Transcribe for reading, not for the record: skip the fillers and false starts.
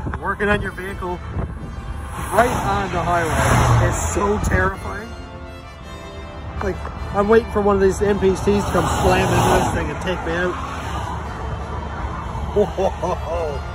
Working on your vehicle right on the highway is so terrifying. Like, I'm waiting for one of these NPCs to come slamming into this thing and take me out. Whoa.